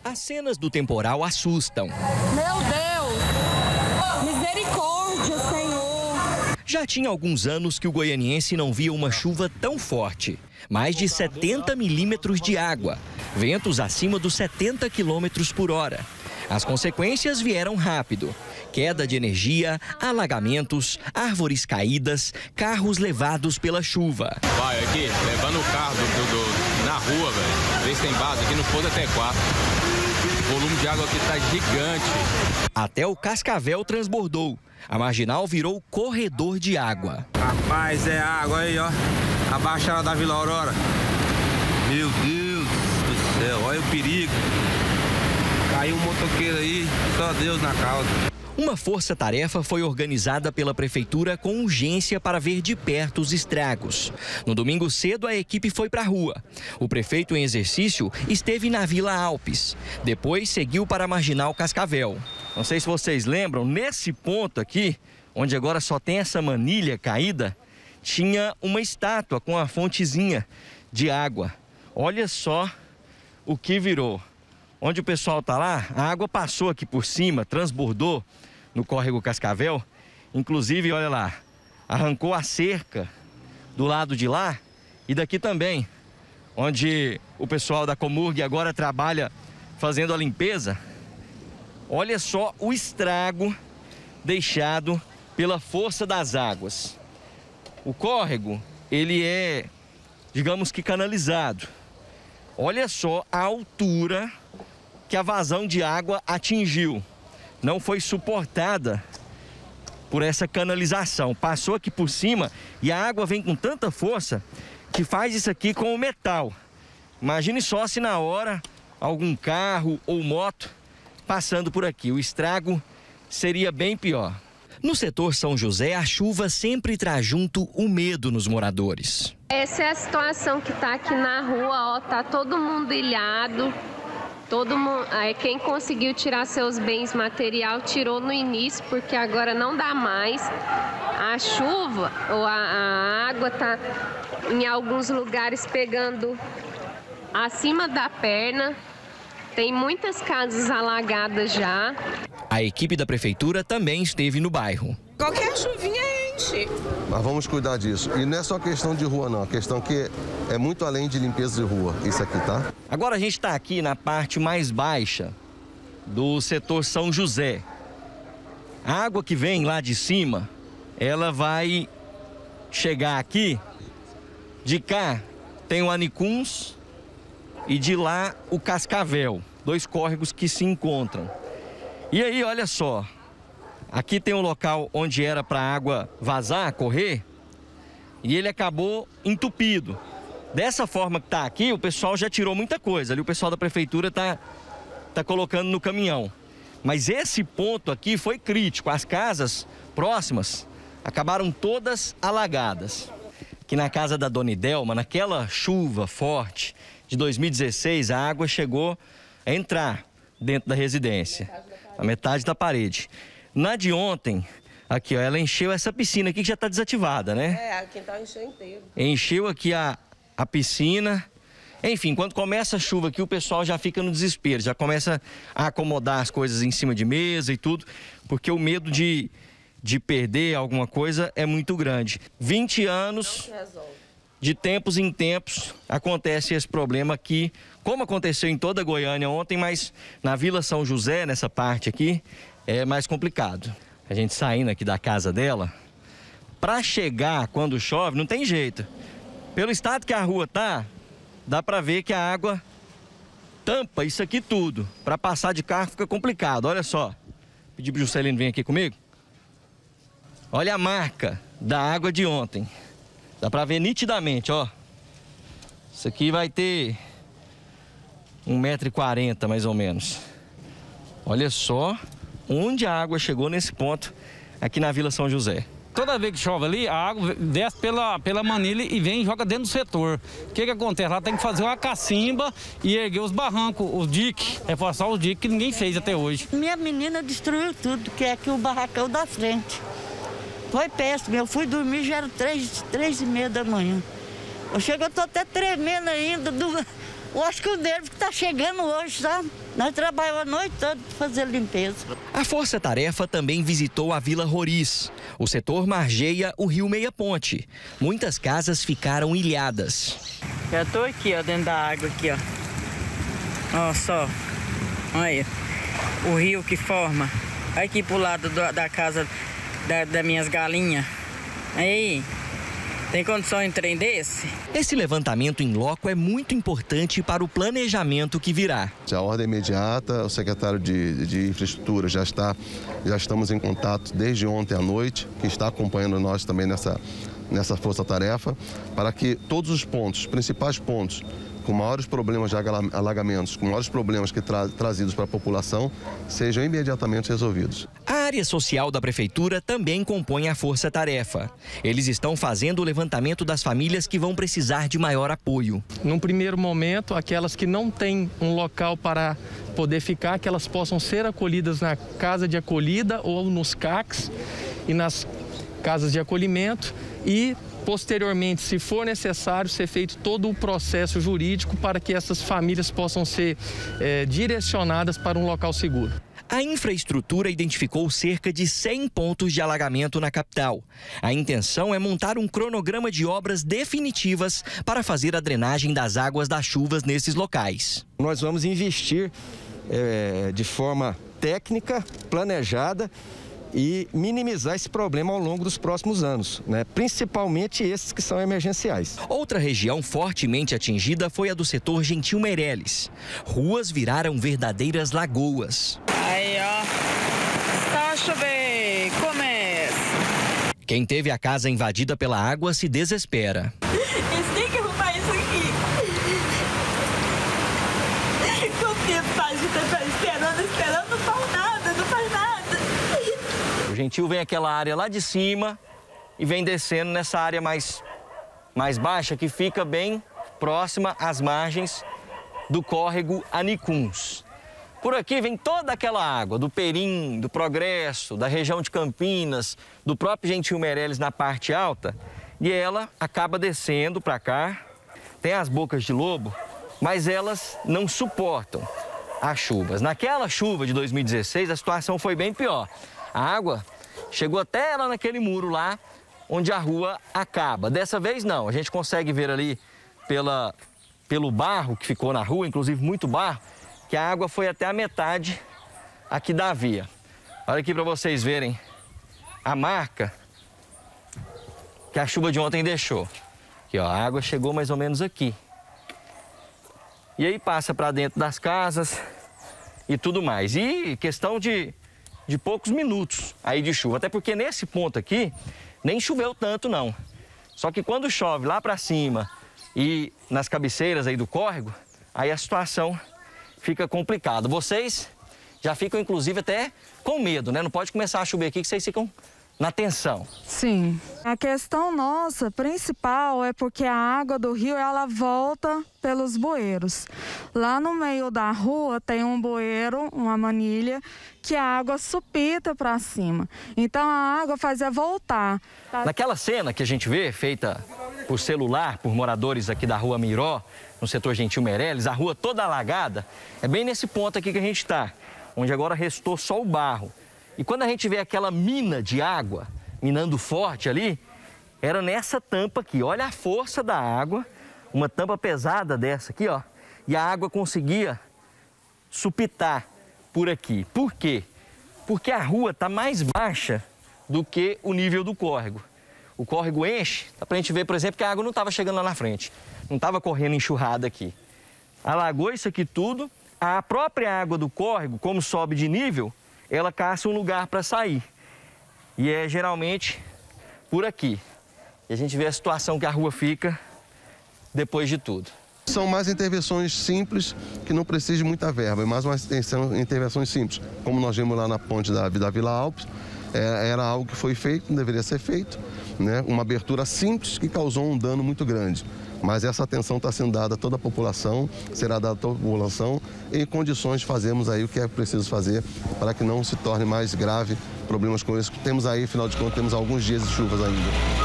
As cenas do temporal assustam. Meu Deus! Misericórdia, Senhor! Já tinha alguns anos que o goianiense não via uma chuva tão forte. Mais de 70 milímetros de água. Ventos acima dos 70 quilômetros por hora. As consequências vieram rápido. Queda de energia, alagamentos, árvores caídas, carros levados pela chuva. Vai aqui, levando o carro na rua, velho. Vê se tem base aqui, não pôs até 4. O volume de água aqui tá gigante. Até o Cascavel transbordou. A marginal virou corredor de água. Rapaz, é água aí, ó. A baixada da Vila Aurora. Meu Deus do céu, olha o perigo. Caiu um motoqueiro aí, só Deus na causa. Uma força-tarefa foi organizada pela prefeitura com urgência para ver de perto os estragos. No domingo cedo, a equipe foi para a rua. O prefeito em exercício esteve na Vila Alpes. Depois seguiu para a Marginal Cascavel. Não sei se vocês lembram, nesse ponto aqui, onde agora só tem essa manilha caída, tinha uma estátua com a fontezinha de água. Olha só o que virou. Onde o pessoal está lá, a água passou aqui por cima, transbordou no córrego Cascavel. Inclusive, olha lá, arrancou a cerca do lado de lá e daqui também, onde o pessoal da Comurg agora trabalha fazendo a limpeza. Olha só o estrago deixado pela força das águas. O córrego, ele é, digamos que canalizado. Olha só a altura que a vazão de água atingiu. Não foi suportada por essa canalização. Passou aqui por cima e a água vem com tanta força que faz isso aqui com o metal. Imagine só se na hora algum carro ou moto passando por aqui. O estrago seria bem pior. No setor São José, a chuva sempre traz junto o medo nos moradores. Essa é a situação que está aqui na rua, ó, tá todo mundo ilhado. Todo mundo, quem conseguiu tirar seus bens material tirou no início, porque agora não dá mais. A chuva ou a água está em alguns lugares pegando acima da perna. Tem muitas casas alagadas já. A equipe da prefeitura também esteve no bairro. Qualquer chuvinha enche. Mas vamos cuidar disso. E não é só questão de rua, não. A questão que é muito além de limpeza de rua. Isso aqui, tá? Agora a gente está aqui na parte mais baixa do setor São José. A água que vem lá de cima, ela vai chegar aqui. De cá tem o Anicuns e de lá o Cascavel. Dois córregos que se encontram. E aí, olha só. Aqui tem um local onde era para a água vazar, correr, e ele acabou entupido. Dessa forma que está aqui, o pessoal já tirou muita coisa. Ali o pessoal da prefeitura tá colocando no caminhão. Mas esse ponto aqui foi crítico. As casas próximas acabaram todas alagadas. Aqui na casa da Dona Idelma, naquela chuva forte de 2016, a água chegou a entrar dentro da residência, a metade da parede. Na de ontem, aqui ó, ela encheu essa piscina aqui que já está desativada, né? É, aqui tá encheu inteiro. Encheu aqui a piscina. Enfim, quando começa a chuva aqui, o pessoal já fica no desespero, já começa a acomodar as coisas em cima de mesa e tudo, porque o medo de perder alguma coisa é muito grande. 20 anos, de tempos em tempos, acontece esse problema aqui, como aconteceu em toda Goiânia ontem, mas na Vila São José, nessa parte aqui, é mais complicado. A gente saindo aqui da casa dela, para chegar quando chove, não tem jeito. Pelo estado que a rua tá, dá para ver que a água tampa isso aqui tudo. Para passar de carro fica complicado, olha só. Pedi pro Juscelino vir aqui comigo. Olha a marca da água de ontem. Dá para ver nitidamente, ó. Isso aqui vai ter 1,40 m mais ou menos. Olha só onde a água chegou nesse ponto aqui na Vila São José. Toda vez que chove ali, a água desce pela manilha e vem e joga dentro do setor. O que acontece? Lá tem que fazer uma cacimba e erguer os barrancos, os diques, reforçar os diques que ninguém fez até hoje. Minha menina destruiu tudo, que é aqui o barracão da frente. Foi péssimo, eu fui dormir, já era 3h30 da manhã. Eu tô até tremendo ainda, eu acho que o nervo que tá chegando hoje, sabe? Nós trabalhamos a noite toda para fazer limpeza. A Força Tarefa também visitou a Vila Roriz. O setor margeia o rio Meia Ponte. Muitas casas ficaram ilhadas. Já estou aqui, ó, dentro da água aqui, ó. Ó, só. Olha, o rio que forma. Aqui pro lado da casa das minhas galinhas. Aí, tem condição em trem desse? Esse levantamento em loco é muito importante para o planejamento que virá. A ordem imediata, o secretário de Infraestrutura já estamos em contato desde ontem à noite, que está acompanhando nós também nessa força-tarefa, para que todos os pontos, os principais pontos, com maiores problemas de alagamentos, com maiores problemas trazidos para a população, sejam imediatamente resolvidos. A área social da prefeitura também compõe a força-tarefa. Eles estão fazendo o levantamento das famílias que vão precisar de maior apoio. Num primeiro momento, aquelas que não têm um local para poder ficar, que elas possam ser acolhidas na casa de acolhida ou nos CACs e nas casas de acolhimento e posteriormente, se for necessário, ser feito todo o processo jurídico para que essas famílias possam ser direcionadas para um local seguro. A infraestrutura identificou cerca de 100 pontos de alagamento na capital. A intenção é montar um cronograma de obras definitivas para fazer a drenagem das águas das chuvas nesses locais. Nós vamos investir de forma técnica, planejada, e minimizar esse problema ao longo dos próximos anos, né? Principalmente esses que são emergenciais. Outra região fortemente atingida foi a do setor Gentil Meireles. Ruas viraram verdadeiras lagoas. Aí, ó, tá a chover, começa. Quem teve a casa invadida pela água se desespera. Eles têm que arrumar isso aqui. Quanto tempo faz que tá esperando, não faz nada, não faz nada. O Gentil vem aquela área lá de cima e vem descendo nessa área mais baixa, que fica bem próxima às margens do córrego Anicuns. Por aqui vem toda aquela água do Perim, do Progresso, da região de Campinas, do próprio Gentil Meireles na parte alta, e ela acaba descendo para cá. Tem as bocas de lobo, mas elas não suportam as chuvas. Naquela chuva de 2016, a situação foi bem pior. A água chegou até lá naquele muro lá, onde a rua acaba. Dessa vez não, a gente consegue ver ali pelo barro que ficou na rua, inclusive muito barro, que a água foi até a metade aqui da via. Olha aqui para vocês verem a marca que a chuva de ontem deixou. Aqui, ó, a água chegou mais ou menos aqui. E aí passa para dentro das casas e tudo mais. E questão de poucos minutos aí de chuva, até porque nesse ponto aqui nem choveu tanto não. Só que quando chove lá para cima e nas cabeceiras aí do córrego, aí a situação fica complicada. Vocês já ficam inclusive até com medo, né? Não pode começar a chover aqui que vocês ficam na tensão. Sim. A questão nossa principal é porque a água do rio ela volta pelos bueiros. Lá no meio da rua tem um bueiro, uma manilha, que a água supita para cima. Então a água fazia voltar. Naquela cena que a gente vê, feita por celular, por moradores aqui da rua Miró, no setor Gentil Meireles, a rua toda alagada, é bem nesse ponto aqui que a gente está, onde agora restou só o barro. E quando a gente vê aquela mina de água, minando forte ali, era nessa tampa aqui. Olha a força da água, uma tampa pesada dessa aqui, ó. E a água conseguia supitar por aqui. Por quê? Porque a rua está mais baixa do que o nível do córrego. O córrego enche, dá pra gente ver, por exemplo, que a água não estava chegando lá na frente. Não estava correndo enxurrada aqui. Alagou isso aqui tudo. A própria água do córrego, como sobe de nível, ela caça um lugar para sair. E é geralmente por aqui. E a gente vê a situação que a rua fica depois de tudo. São mais intervenções simples, que não precisam de muita verba, é mais uma intervenções simples. Como nós vimos lá na ponte da Vila Alpes, era algo que foi feito, não deveria ser feito, né? Uma abertura simples que causou um dano muito grande. Mas essa atenção está sendo dada a toda a população, será dada a toda a população, e em condições de fazermos aí o que é preciso fazer para que não se torne mais grave problemas com isso. Temos aí, afinal de contas, temos alguns dias de chuvas ainda.